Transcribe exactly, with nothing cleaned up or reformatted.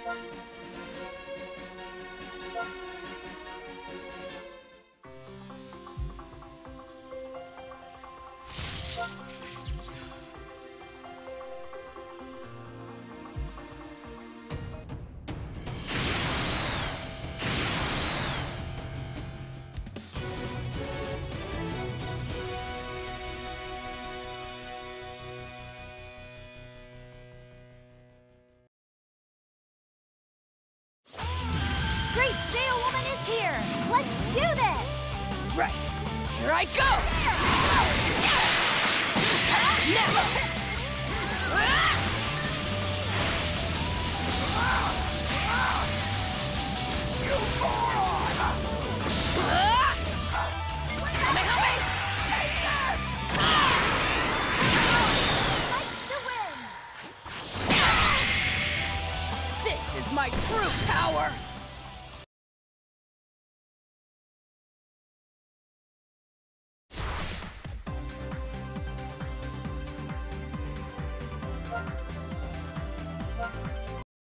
Great Sail Woman is here! Let's do this! Right, here I go! Now! You moron! Help me, help me! Take this! Fight to win! This is my true power!